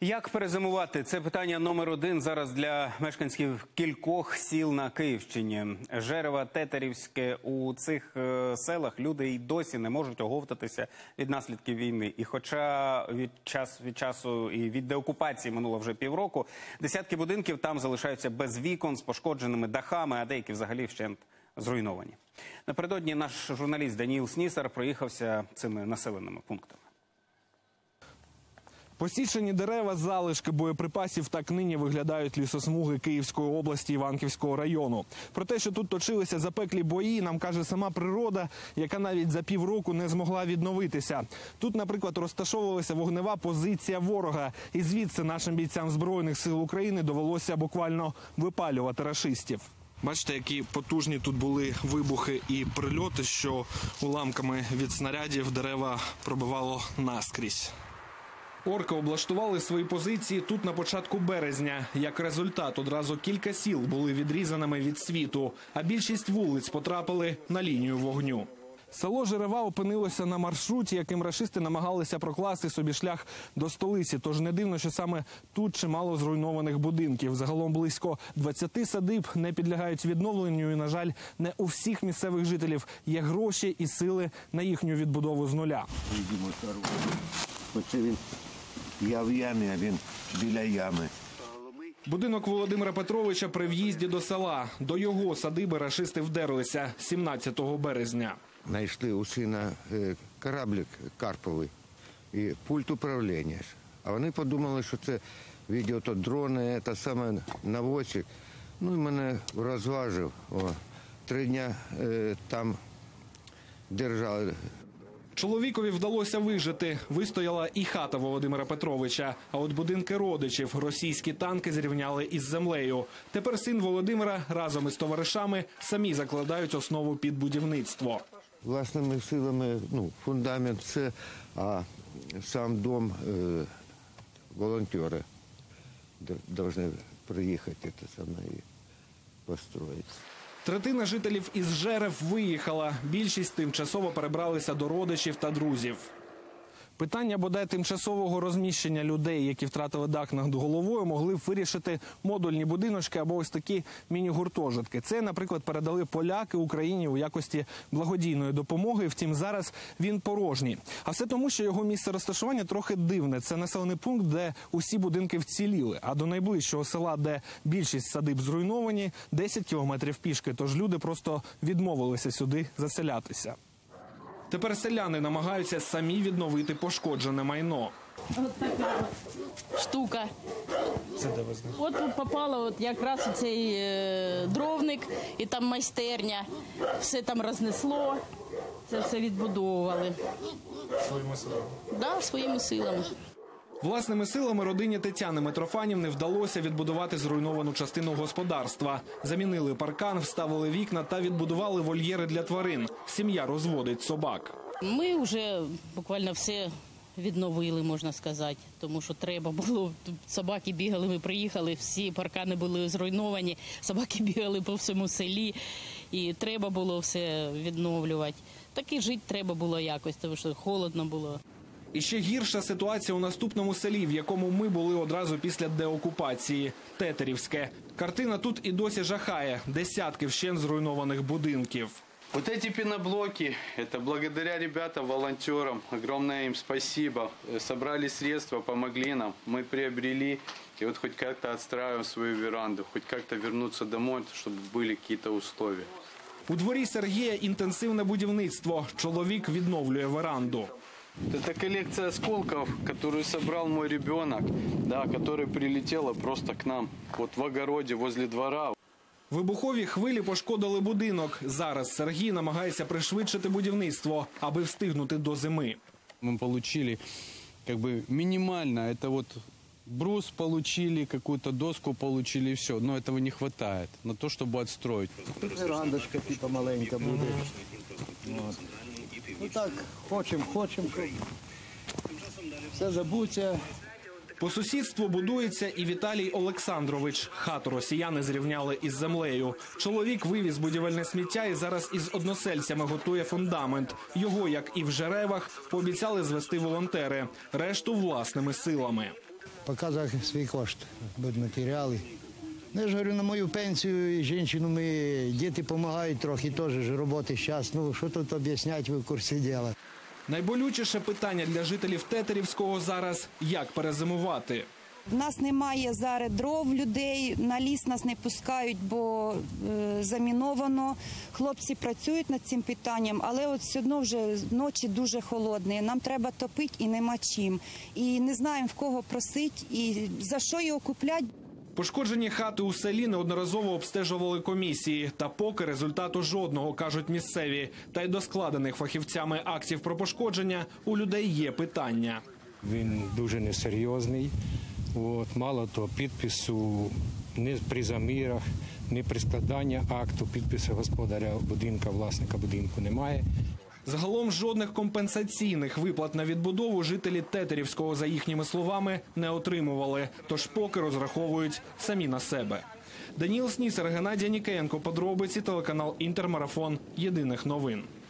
Як перезимувати? Це питання номер один зараз для мешканців кількох сіл на Київщині. Жерева, Тетерівське. У цих селах люди й досі не можуть оговтатися від наслідків війни. І хоча від часу і від деокупації минуло вже півроку, десятки будинків там залишаються без вікон, з пошкодженими дахами, а деякі взагалі вщент зруйновані. Напередодні наш журналіст Даніїл Снісар проїхався цими населеними пунктами. Посічені дерева, залишки боєприпасів так нині виглядають лісосмуги Київської області Іванківського району. Про те, що тут точилися запеклі бої, нам каже сама природа, яка навіть за півроку не змогла відновитися. Тут, наприклад, розташовувалася вогнева позиція ворога. І звідси нашим бійцям Збройних сил України довелося буквально випалювати рашистів. Бачите, які потужні тут були вибухи і прильоти, що уламками від снарядів дерева пробивало наскрізь. Орки облаштували свої позиції тут на початку березня. Як результат, одразу кілька сіл були відрізаними від світу, а більшість вулиць потрапили на лінію вогню. Село Жерева опинилося на маршруті, яким рашисти намагалися прокласти собі шлях до столиці. Тож не дивно, що саме тут чимало зруйнованих будинків. Загалом близько 20 садиб не підлягають відновленню і, на жаль, не у всіх місцевих жителів є гроші і сили на їхню відбудову з нуля. Оце він, я в ямі, а він біля ями. Будинок Володимира Петровича при в'їзді до села. До його садиби рашисти вдерлися 17 березня. Знайшли у сина кораблик карповий і пульт управління. А вони подумали, що це відеодрони, це саме наводчик. Ну і мене розважив. 3 дня там держали. Чоловікові вдалося вижити. Вистояла і хата Володимира Петровича. А от будинки родичів російські танки зрівняли із землею. Тепер син Володимира разом із товаришами самі закладають основу під будівництво. Власними силами, фундамент все, а сам дом волонтери повинні приїхати і построїти. Третина жителів із Жерев виїхала. Більшість тимчасово перебралися до родичів та друзів. Питання бодай тимчасового розміщення людей, які втратили дах над головою, могли б вирішити модульні будиночки або ось такі міні-гуртожитки. Це, наприклад, передали поляки Україні у якості благодійної допомоги, втім зараз він порожній. А все тому, що його місце розташування трохи дивне. Це населений пункт, де усі будинки вціліли, а до найближчого села, де більшість садиб зруйновані, 10 кілометрів пішки, тож люди просто відмовилися сюди заселятися. Тепер селяни намагаються самі відновити пошкоджене майно. Ось така штука. Це де ви знаєте? От тут попало якраз у цей дровник, і там майстерня. Все там рознесло, це все відбудовували. Своїми силами? Так, своїми силами. Власними силами родині Тетяни Митрофанівни вдалося відбудувати зруйновану частину господарства. Замінили паркан, вставили вікна та відбудували вольєри для тварин. Сім'я розводить собак. Ми вже буквально все відновили, можна сказати, тому що треба було. Тут собаки бігали, ми приїхали, всі паркани були зруйновані, собаки бігали по всьому селі, і треба було все відновлювати. Так і жити треба було якось, тому що холодно було. І ще гірша ситуація у наступному селі, в якому ми були одразу після деокупації – Тетерівське. Картина тут і досі жахає. Десятки вщент зруйнованих будинків. Вот эти пеноблоки, это благодаря ребятам, волонтерам, огромное им спасибо. Собрали средства, помогли нам, мы приобрели, и вот хоть как-то отстраиваем свою веранду, хоть как-то вернуться домой, чтобы были какие-то условия. У дворі Сергія інтенсивне будівництво. Чоловік відновлює веранду. Это коллекция осколков, которую собрал мой ребенок, да, которая прилетела просто к нам, вот в огороде возле двора. Вибухові хвилі пошкодили будинок. Зараз Сергій намагається пришвидшити будівництво, аби встигнути до зими. Мы получили минимально, это вот брус получили, какую-то доску получили, и все. Но этого не хватает на то, чтобы отстроить. Верандочка типа маленька буде. Ну так, хочемо, все забуться. По сусідству будується і Віталій Олександрович. Хату росіяни зрівняли із землею. Чоловік вивіз будівельне сміття і зараз із односельцями готує фундамент. Його, як і в Жеревах, пообіцяли звести волонтери. Решту власними силами. показати свій кошт, будматеріали. Я ж говорю, на мою пенсію і жінку, діти допомагають трохи, теж ж роботи зараз. Ну, що тут об'ясняти, ви в курсі діла. Найболючіше питання для жителів Тетерівського зараз – як перезимувати. В нас немає зараз дров людей, на ліс нас не пускають, бо заміновано. Хлопці працюють над цим питанням, але от все одно вже ночі дуже холодні. Нам треба топити і нема чим. І не знаємо, в кого просити і за що його купляти. Пошкоджені хати у селі неодноразово обстежували комісії. Та поки результату жодного, кажуть місцеві. Та й до складених фахівцями актів про пошкодження у людей є питання. Він дуже несерйозний. Мало того, підпису не при замірах, не при складанні акту, підпису господаря будинку, власника будинку немає. Загалом жодних компенсаційних виплат на відбудову жителі Тетерівського, за їхніми словами, не отримували. Тож поки розраховують самі на себе. Даніл Снісер, Геннадій Нікеєнко, подробиці, телеканал «Інтермарафон». Єдиних новин.